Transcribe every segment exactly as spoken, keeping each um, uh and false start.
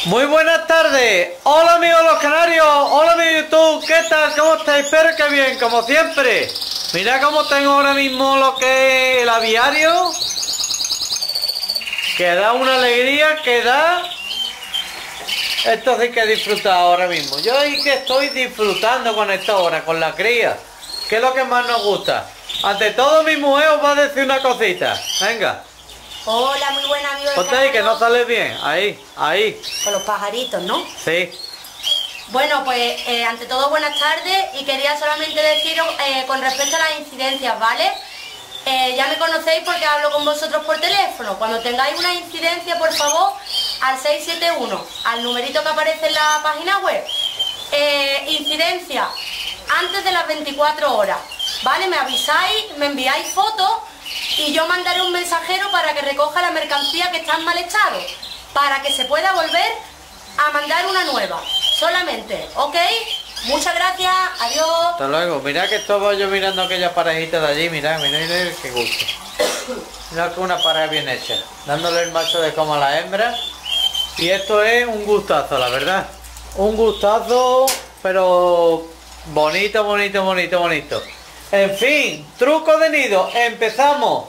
Muy buenas tardes, hola amigos los canarios, hola amigos YouTube, ¿qué tal? ¿Cómo estáis? Espero que bien, como siempre. Mira cómo tengo ahora mismo lo que es el aviario, que da una alegría, que da... Esto sí que he disfrutado ahora mismo. Yo ahí que estoy disfrutando con esta hora, con la cría, que es lo que más nos gusta. Ante todo mi mujer os va a decir una cosita, venga. Hola, muy buena amigos. Ponte ahí que no sale bien, ahí, ahí. Con los pajaritos, ¿no? Sí. Bueno, pues eh, ante todo buenas tardes y quería solamente deciros eh, con respecto a las incidencias, ¿vale? Eh, ya me conocéis porque hablo con vosotros por teléfono. Cuando tengáis una incidencia, por favor, al seis siete uno, al numerito que aparece en la página web. Eh, incidencia antes de las veinticuatro horas, ¿vale? Me avisáis, me enviáis fotos y yo mandaré un mensajero para que recoja la mercancía que está en mal estado, para que se pueda volver a mandar una nueva, solamente, ¿ok? Muchas gracias, adiós. Hasta luego. Mirad que estaba yo mirando aquella parejita de allí, mirad, mirad, mirad qué gusto. Mirad que una pareja bien hecha, dándole el macho de como a la hembra. Y esto es un gustazo, la verdad. Un gustazo, pero bonito, bonito, bonito, bonito. En fin, truco de nido, empezamos.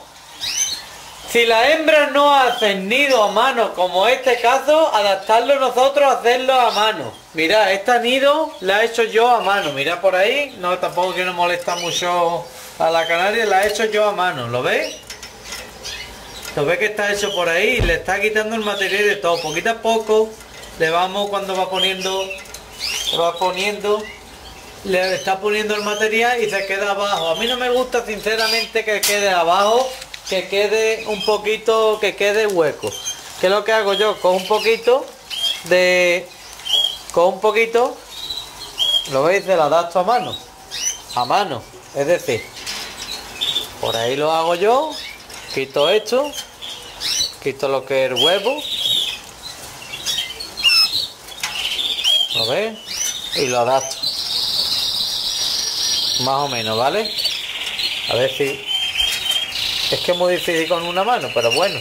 Si las hembras no hacen nido a mano, como este caso, adaptarlo nosotros a hacerlo a mano. Mirad, esta nido la he hecho yo a mano. Mirad por ahí, no, tampoco que no molesta mucho a la canaria, la he hecho yo a mano, ¿lo veis? ¿Lo veis que está hecho por ahí? Le está quitando el material de todo, poquito a poco. Le vamos cuando va poniendo, va poniendo... Le está poniendo el material y se queda abajo. A mí no me gusta sinceramente que quede abajo, que quede un poquito, que quede hueco. ¿Qué es lo que hago yo? Con un poquito de... Con un poquito, ¿lo veis? Se lo adapto a mano. A mano, es decir, por ahí lo hago yo. Quito esto, quito lo que es el huevo. ¿Lo veis? Y lo adapto. Más o menos, ¿vale? A ver si... Es que es muy difícil con una mano, pero bueno.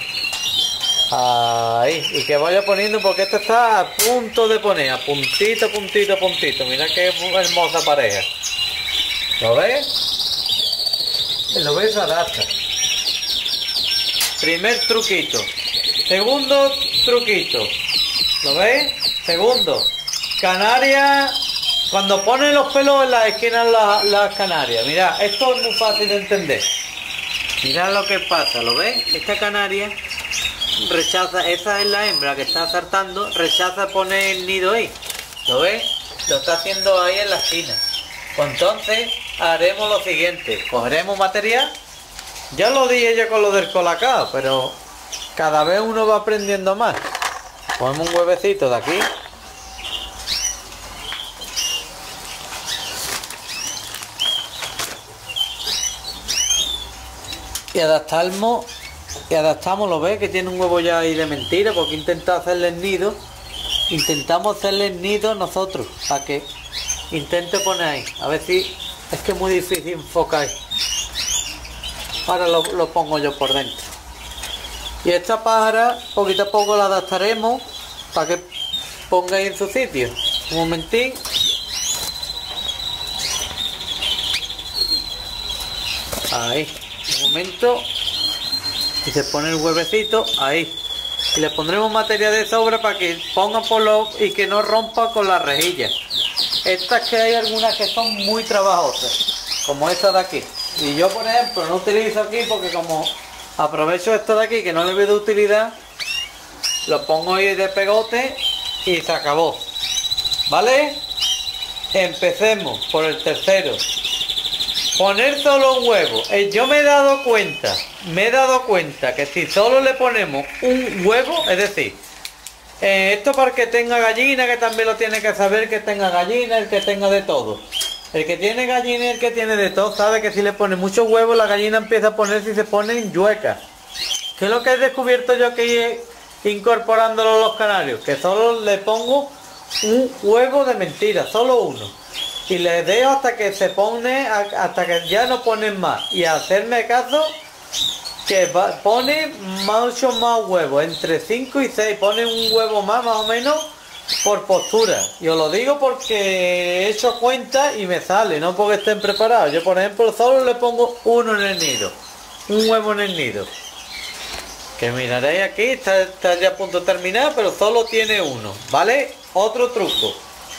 Ahí. Y que vaya poniendo porque esto está a punto de poner. A puntito, puntito, puntito. Mira qué hermosa pareja. ¿Lo ves? ¿Lo ves? Adapta. Primer truquito. Segundo truquito. ¿Lo ves? Segundo. Canaria... Cuando ponen los pelos en las esquinas las, las canarias, mirad, esto es muy fácil de entender. Mirad lo que pasa, ¿lo ves? Esta canaria rechaza, esa es la hembra que está saltando, rechaza poner el nido ahí. ¿Lo ves? Lo está haciendo ahí en la esquina. Pues entonces haremos lo siguiente, cogeremos material. Ya lo dije yo con lo del colacao, pero cada vez uno va aprendiendo más. Ponemos un huevecito de aquí. Y adaptamos, y adaptamos, lo ves que tiene un huevo ya ahí de mentira, porque intenta hacerle el nido, intentamos hacerle el nido nosotros, para que intente poner ahí, a ver si, es que es muy difícil enfocar. Ahora lo, lo pongo yo por dentro. Y esta pájara, poquito a poco la adaptaremos, para que ponga ahí en su sitio. Un momentín. Ahí. Un momento y se pone el huevecito ahí y le pondremos material de sobra para que ponga por lo y que no rompa con la rejilla. Estas que hay algunas que son muy trabajosas, como esta de aquí, y yo por ejemplo no utilizo aquí porque como aprovecho esto de aquí que no le veo de utilidad, lo pongo ahí de pegote y se acabó, ¿vale? Empecemos por el tercero. Poner solo un huevo. Eh, yo me he dado cuenta, me he dado cuenta que si solo le ponemos un huevo, es decir, eh, esto para que tenga gallina, que también lo tiene que saber que tenga gallina, el que tenga de todo. El que tiene gallina y el que tiene de todo sabe que si le pone muchos huevos, la gallina empieza a ponerse y se pone en yueca. ¿Qué es lo que he descubierto yo que incorporándolo a los canarios? Que solo le pongo un huevo de mentira, solo uno. Y les dejo hasta que se pone, hasta que ya no ponen más. Y hacerme caso que va, pone mucho más huevos, entre cinco y seis, pone un huevo más, más o menos, por postura. Y os lo digo porque he hecho cuenta y me sale, no porque estén preparados. Yo, por ejemplo, solo le pongo uno en el nido. Un huevo en el nido. Que miraréis aquí, está, está ya a punto de terminar, pero solo tiene uno, ¿vale? Otro truco.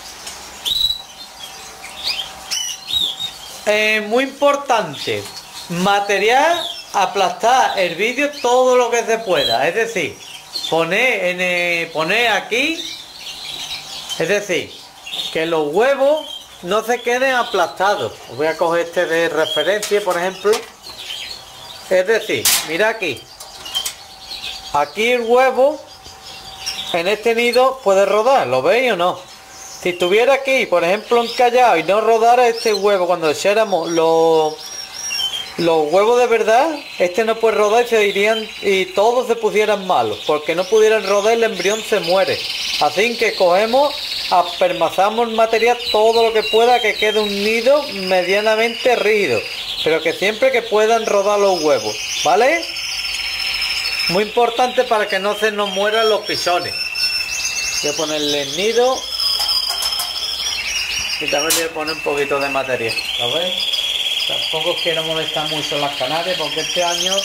Eh, muy importante, material, aplastar el vídeo todo lo que se pueda. Es decir, poner, en el, poner aquí, es decir, que los huevos no se queden aplastados. Voy a coger este de referencia, por ejemplo. Es decir, mira aquí. Aquí el huevo en este nido puede rodar, ¿lo veis o no? Si estuviera aquí, por ejemplo, encallado y no rodara este huevo cuando echáramos los, los huevos de verdad, este no puede rodar y se irían y todos se pusieran malos, porque no pudieran rodar, el embrión se muere. Así que cogemos, apermazamos el material todo lo que pueda, que quede un nido medianamente rígido, pero que siempre que puedan rodar los huevos, ¿vale? Muy importante para que no se nos mueran los pichones. Voy a ponerle el nido y también voy a poner un poquito de material, ¿lo veis? Tampoco quiero molestar mucho las canarias porque este año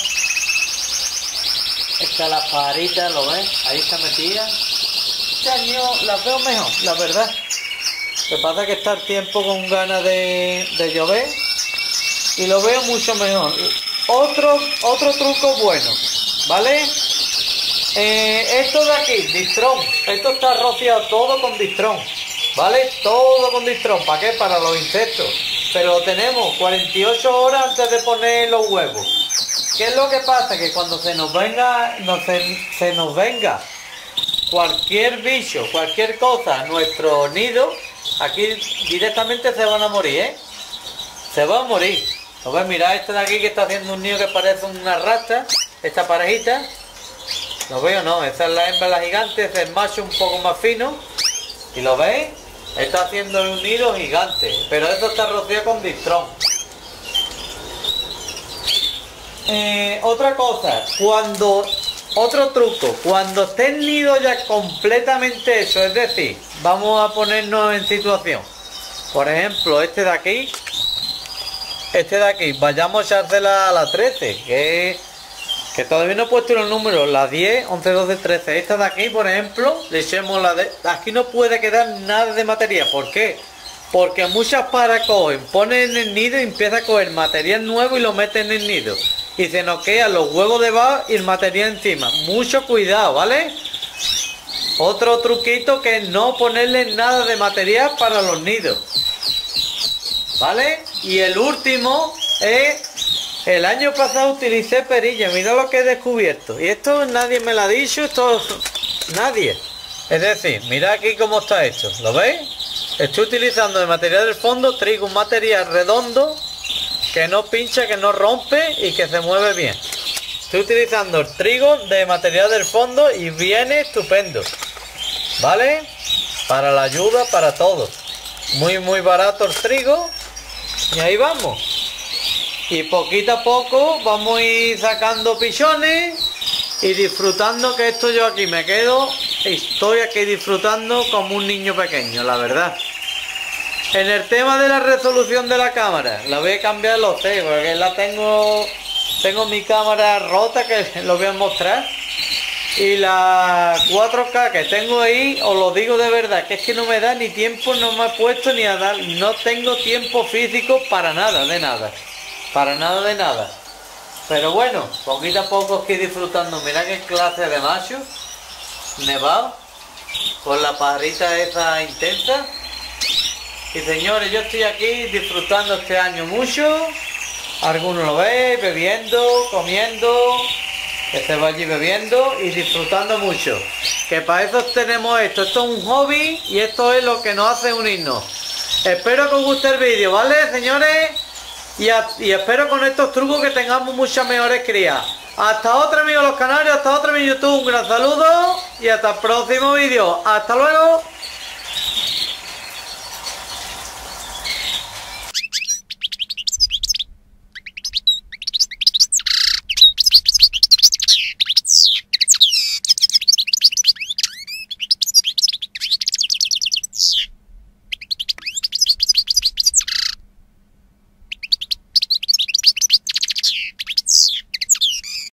está la pajarita, ¿lo ves? Ahí está metida. Este año las veo mejor, la verdad. Lo que pasa es que está el tiempo con ganas de, de llover y lo veo mucho mejor. Otro, otro truco bueno, ¿vale? Eh, esto de aquí, distrón. Esto está rociado todo con distrón, ¿vale? Todo con distrón. ¿Para qué? Para los insectos. Pero lo tenemos cuarenta y ocho horas antes de poner los huevos. ¿Qué es lo que pasa? Que cuando se nos venga, no se, se nos venga cualquier bicho, cualquier cosa a nuestro nido, aquí directamente se van a morir, ¿eh? Se van a morir. ¿Lo ves? Mirad este de aquí que está haciendo un nido que parece una rata. Esta parejita. ¿Lo veo o no? Esa es la hembra, la gigante. Ese es el macho un poco más fino. ¿Y lo veis? Está haciendo un nido gigante. Pero esto está rociado con distrón. Eh, otra cosa. Cuando... Otro truco. Cuando esté el nido ya completamente hecho. Es decir, vamos a ponernos en situación. Por ejemplo, este de aquí. Este de aquí. Vayamos a echársela a la trece. Que... Que todavía no he puesto los números, la diez, once, doce, trece. Esta de aquí, por ejemplo, le echemos la de... Aquí no puede quedar nada de material. ¿Por qué? Porque muchas paras cogen, ponen en el nido y empieza a coger material nuevo y lo meten en el nido. Y se nos quedan los huevos debajo y el material encima. Mucho cuidado, ¿vale? Otro truquito que es no ponerle nada de material para los nidos, ¿vale? Y el último es... El año pasado utilicé perilla, mira lo que he descubierto. Y esto nadie me lo ha dicho, esto nadie. Es decir, mira aquí cómo está hecho, ¿lo veis? Estoy utilizando de material del fondo, trigo, un material redondo, que no pincha, que no rompe y que se mueve bien. Estoy utilizando el trigo de material del fondo y viene estupendo, ¿vale? Para la ayuda, para todo. Muy, muy barato el trigo. Y ahí vamos. Y poquito a poco vamos a ir sacando pichones y disfrutando, que esto yo aquí me quedo, estoy aquí disfrutando como un niño pequeño, la verdad. En el tema de la resolución de la cámara, la voy a cambiar, lo sé, porque la tengo, tengo mi cámara rota que lo voy a mostrar. Y la cuatro K que tengo ahí, os lo digo de verdad, que es que no me da ni tiempo, no me he puesto ni a dar, no tengo tiempo físico para nada, de nada. Para nada de nada. Pero bueno, poquito a poco estoy disfrutando. Mira qué clase de macho nevado con la pajarita esa intensa. Y señores, yo estoy aquí disfrutando este año mucho. Algunos lo veis bebiendo, comiendo, que se va allí bebiendo y disfrutando mucho. Que para eso tenemos esto. Esto es un hobby y esto es lo que nos hace unirnos. Espero que os guste el vídeo, ¿vale, señores? Y, a, y espero con estos trucos que tengamos muchas mejores crías. Hasta otra, amigos los canarios, hasta otra, mi YouTube. Un gran saludo y hasta el próximo vídeo. Hasta luego.